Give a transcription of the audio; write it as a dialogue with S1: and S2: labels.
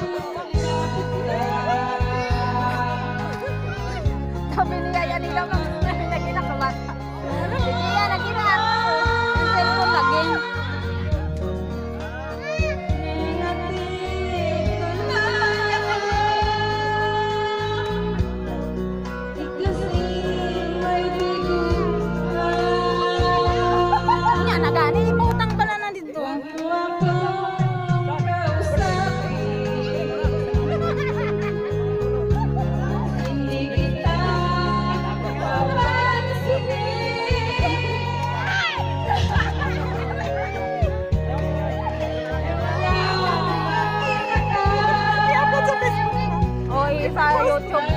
S1: Sabi niya, yan nila mga lagi na kabata. Sige yan, lagi na. Ang cellphone lagi. Yan, nagani. Iputang pala na dito. Sa YouTube